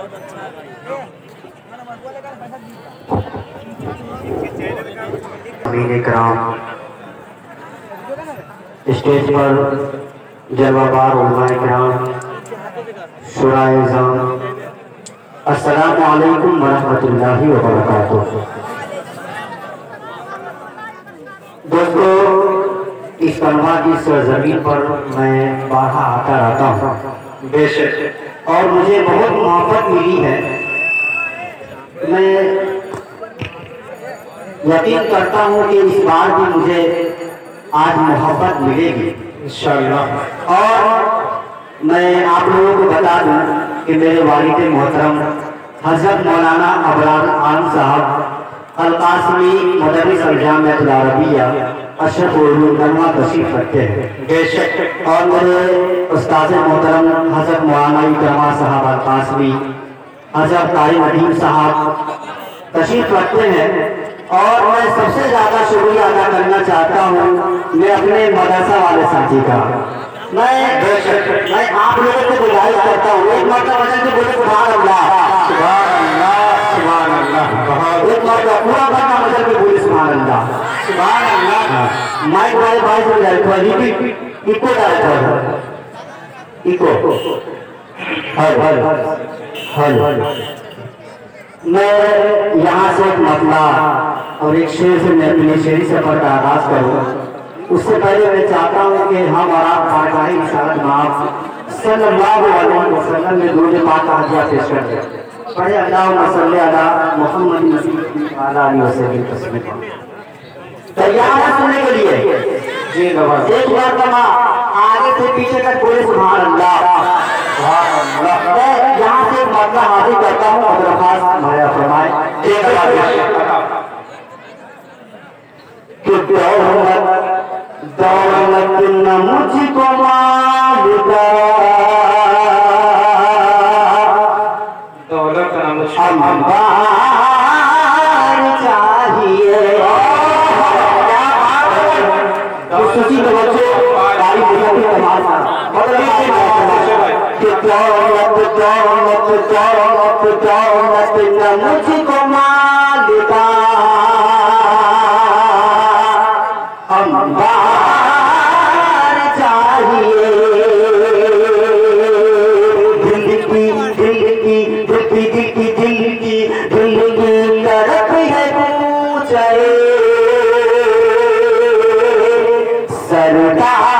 Stage पर जलवाबार उलमाए किराम, शुराए इज़ाम, अस्सलामु अलैकुम वरहमतुल्लाहि व बरकातुहू। दोस्तों, इस कलमा की सरजमीन पर मैं बाहर आता रहता हूँ बेशक, और मुझे बहुत मोहब्बत मिली है। मैं यकीन करता हूँ कि इस बार भी मुझे आज मोहब्बत मिलेगी इंशाअल्लाह। और मैं आप लोगों को बता दूं कि मेरे वालिद मोहतरम हज़रत मौलाना अबरार आलम साहब अल-कासमी मदरस अल-जामिअतुल अरबिया अशरफुल गनवा तशरीफ रखते हैं बेशक। और मेरे उस्ताद मोहतरम हज़रत मौलाना इकरमा साहब अल-कासमी, हज़रत तारिक नदीम साहब तशरीफ रखते हैं। और मैं सबसे ज़्यादा शुक्रिया अदा करना चाहता हूँ मैं अपने मदरसा वाले साथी का। मैं आप लोगों को गुजारिश करता हूँ, एक मरतबा वजन से बोले सुभान अल्लाह, सुभान अल्लाह, सुभान अल्लाह। एक मरतबा पूरा बना वजन के बोले सुभान अल्लाह, सुभान अल्लाह। माइक वाले भाई से जाए तो इको डायरेक्टर इको हल। मैं यहाँ से एक मतला और एक शेर से मैं अपने शेरी सफर का आगाज करूँ। उससे पहले मैं चाहता हूँ कि हम और आप बारगाह रिसालत माफ सल्लल्लाहु अलैहि वसल्लम में दुरूद पाक का हदिया पेश कर दें। पढ़े अल्लाहुम्मा सल्ली अला मुहम्मद वाला अलैहि वसल्लम तस्लीम। तैयार है सुनने के लिए? जी नवाज। एक बार कमा आगे से पीछे तक बोले सुभान अल्लाह, सुभान अल्लाह। मैं यहाँ से मतलब हाजिर करता हूँ और दरख्वास्त हमारे फरमाए कि दौलत न मुझको मालिका, दौलत न मुझको अंबार चाहिए। सुशी के बच्चे गाड़ी दिखा के कमाल कि दौलत दौलत दौलत दौलत न मुझको मालिका, अंबार चाहिए। दिल की तरफ है पूछे सरदार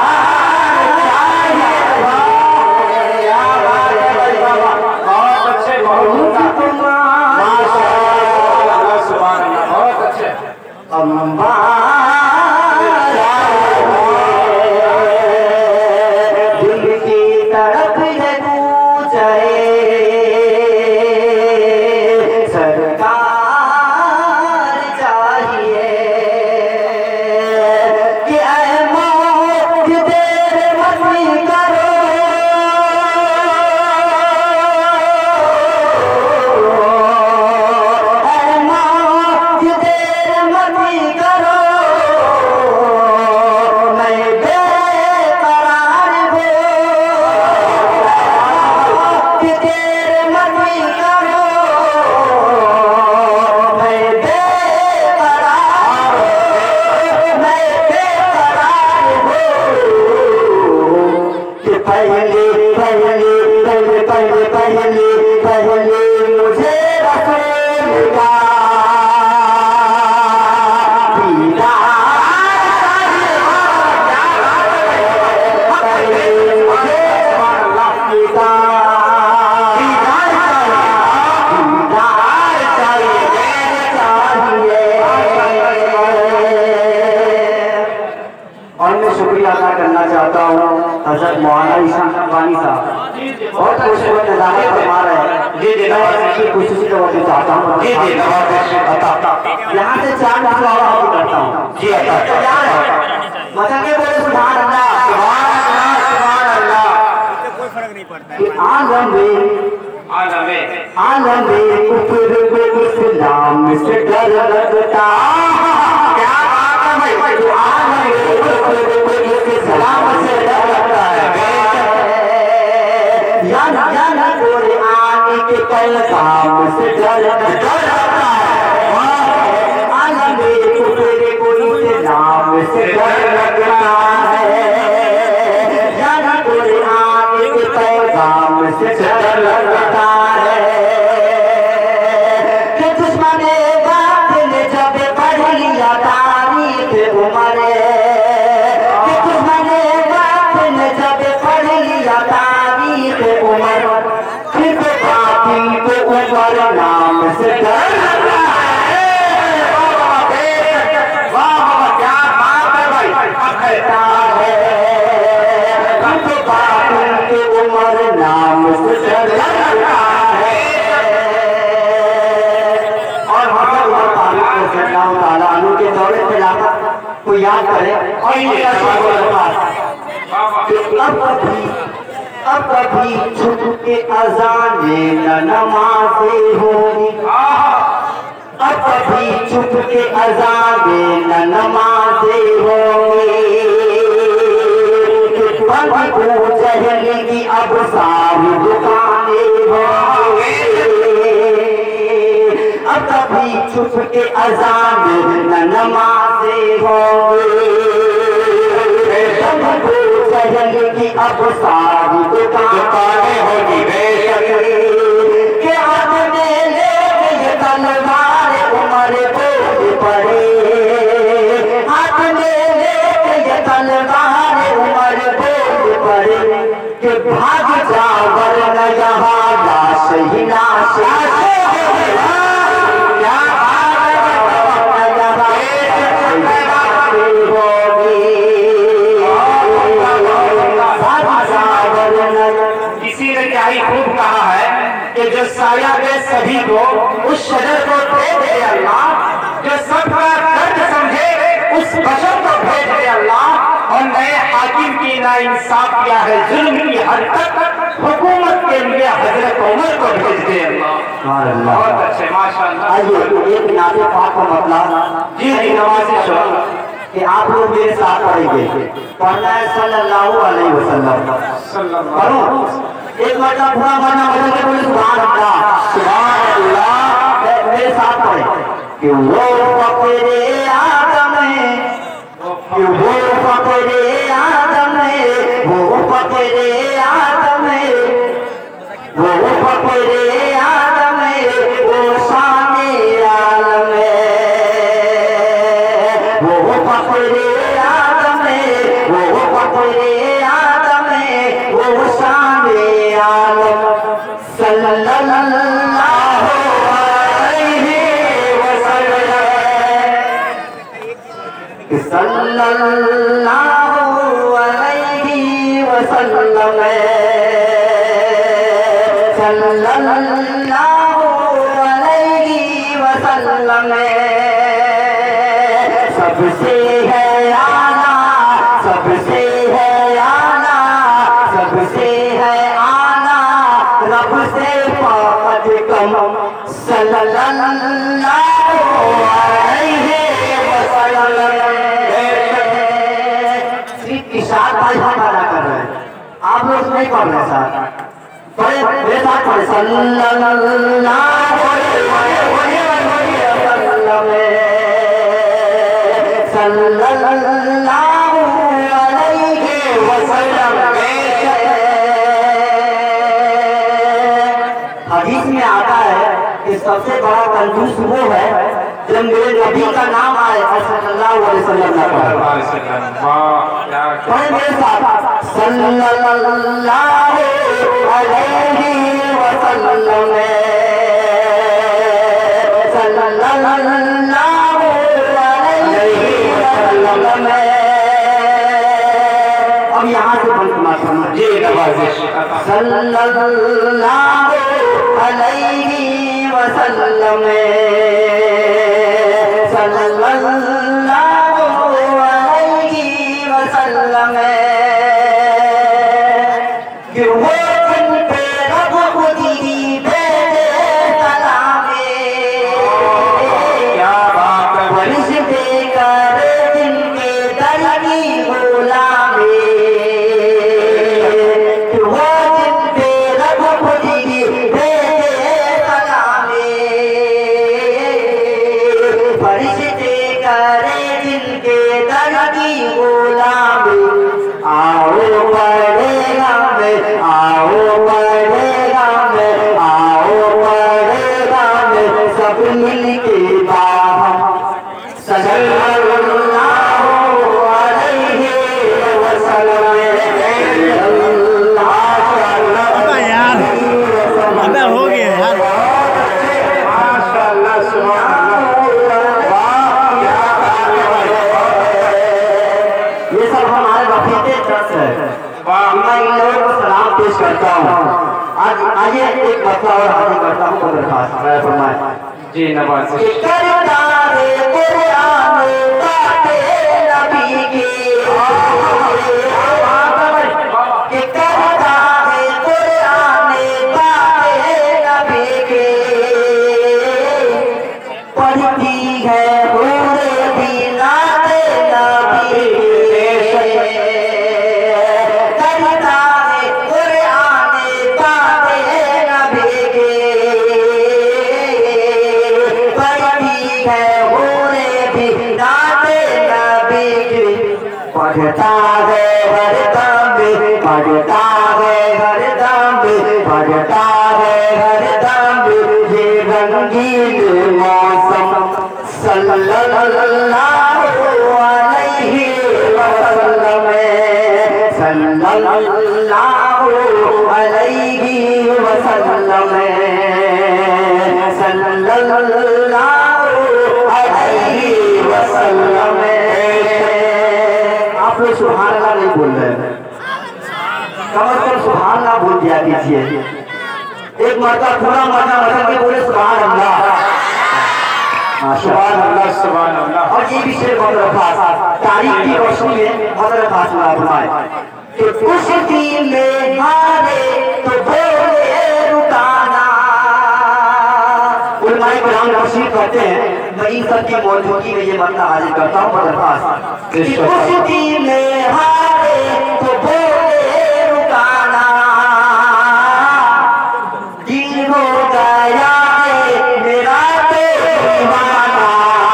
हज़रत मौलाना ईशान अब्बानी साहब बहुत खुश हुए नज़ारे फरमा रहे हैं। जी जी नवाज़ खुशी का वक्त चाहता हूँ। जी जी नवाज़ यहाँ से चार नाम हाजिर करता हूँ। जी तैयार है? मजा के बोले सुभान अल्लाह, सुभान अल्लाह, सुभान अल्लाह। कोई फर्क नहीं पड़ता है। आलम में कुफर पे इस्लाम से डर लगता। क्या बात है भाई? आलम में कुफर पे इस्लाम से डर लगता है। या कोई आने के पहले उमर नाम से डरता है। वाह वाह क्या बात है भाई। कहता है तो बातों के उमर नाम से डरता है। और हजरत उमर फारूक रज़ियल्लाहु ताला अन्हु के दौरे खिलाफत को याद करें और अब कभी छुप के अज़ाने न नमाज़े होंगी। अब कभी छुप के अज़ाने न नमाज़े होंगी। अबू जहल की अब सारी दुकानें होंगी। अब कभी छुप के अज़ाने न नमाज़े होंगी। की अब सारी दुकानें होगी बेशक के हाथ में ले ये तलवार उमर बोल पड़े। हाथ में ले ये तलवार उमर बोल पड़े कि भाग जा वरना यहाँ लाश ही लाश खूब कहा है कि जो साया दे सभी को उस शजर को दे दे अल्लाह। जो सबका दर्द समझे उस बशर को भेज दे अल्लाह। और नए हाकिम की नाइंसाफ किया है जुल्म की हद तक हुकूमत के लिए हजरत उमर को भेज दे अल्लाह। बहुत अच्छे माशाअल्लाह। आइए एक नाते पाक का मतलब जी नवाज़ कि आप लोग मेरे साथ पढ़ेंगे। पढ़ना है सल्लल्लाहु अलैहि वसल्लम। पढ़ो एक मतलब पूरा मरना बदल के बोले सुभान अल्लाह सुभान अल्लाह। मेरे साथ पढ़े कि वो फकरे आदम है। कि वो फकरे आदम है। वो फकरे आदम है। वो फकरे आदम है। वो शाने आलम है। वो फकरे आदम है। वो फकरे आदम है। वो शाने आलम सल्लल्लाहु अलैहि वसल्लम। सल्लल्लाहु अलैहि वसल्लम। सल्लल्लाहु अलैहि वसल्लम। सबसे है आला सबसे है आला सबसे है आला रब से पाकत कम सल्लल्लाहु अलैहि वसल्लम। सिर्फ इशारा भाई हम अदा कर रहे हैं, आप लोग नहीं पढ़ रहे साथ। पढ़े मेरे साथ पढ़े सल्लल्लाहु अलैहि वसल्लम। सल्लल्लाहु अलैहि वसल्लम। हदीस में आता है कि सबसे बड़ा कंजूस वो है जब मेरे नबी का नाम आए और सल्लल्लाहु अलैहि वसल्लम ना पढ़े। मेरे साथ सल्लल्लाहु अलैहि वसल्लम। सल्लल्लाहु अलैहि वसल्लम। अब यहाँ से बंद मारना जी सल्लल्लाहु अलैहि वसल्लम। सल्लल्लाहु अलैहि वसल्लम। कि वो दिन पे रब खुदी भेजे कलामे। क्या बात है फरिश्ते करे जिनके दर की गुलामी। कि वो दिन पे रब खुदी भेजे कलामे। फरिश्ते करे जिनके दर की गुलामी। आओ पढ़े हम आओ करता हूँ। आइए एक मसला और हाजिर करता हूँ तो दरखास्त फरमाए। जी नवाज पढ़ता है हरदम पढ़ता है हरदम पढ़ता है हरदम ये रंगीन मौसम सल्लल्लाहु अलैहि वसल्लम सल्लल्लाहु अलैहि वसल्लम सल्लल्लाहु अलैहि वसल्लम। आप लोग सुभान अल्लाह नहीं बोल रहे हैं, कम से कम सुभान अल्लाह बोल दिया कीजिए। एक मरतबा पूरा मरना मतलब के बोले सुभान अल्लाह सुभान अल्लाह सुभान अल्लाह। और ये भी शेर बहुत रफास तारीख की रोशनी में बहुत रफास फरमाए कि कुछ दिन में हारे तो बोले रुकाना। उलमाए किराम तशरीफ करते हैं, मैं इन सब की मौजूदगी में ये मसला हाजिर करता हूँ बदरखास्त। कुछ दिन में हारे तो बोले रुकाना दिल हो गया मेरा तो दीवाना।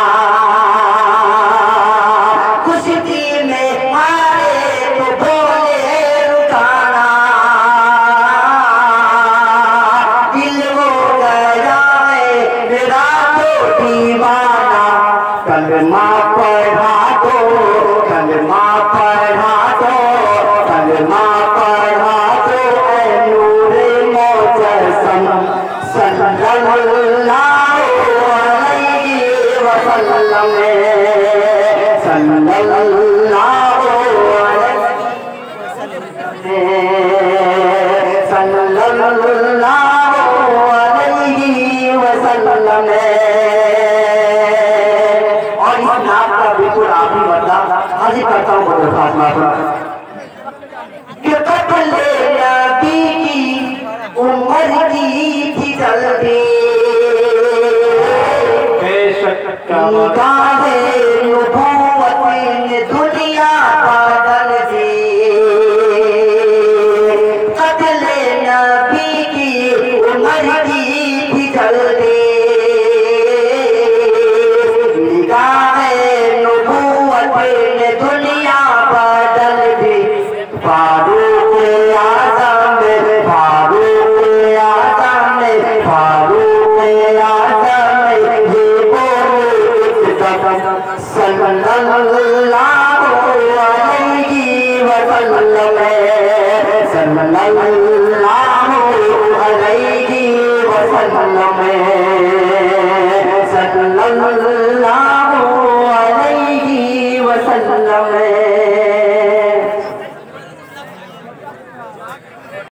कुछ दिन में हारे तो बोले रुकाना दिल हो गया मेरा तो दीवाना। कलमा पढ़ा दो कलमा पढ़ा दो कलमा पढ़ा दो ऐ नूरे मुजस्सम सल्लल्लाहु अलैहि वसल्लम सल्लल्लाहु अलैहि वसल्लम। और इस नाम का बिल्कुल आखिरी मतलब हाजिर करता हूँ बदरखास्त कि कत्ले नबी की उम्र की थी जल्दी निगाहे नबूवत ने दुनिया बदल दी। कत्ले नबी की उम्र की थी जल्दी निगाहे नबूवत ने दुनिया बदल दी। फारूक आज़म फारूक आज़म फारूक आज़म ये बोले सल्लल्लाहु अलैहि वसल्लम सल्लल्लाहु अलैहि वसल्लम सल्लल्लाहु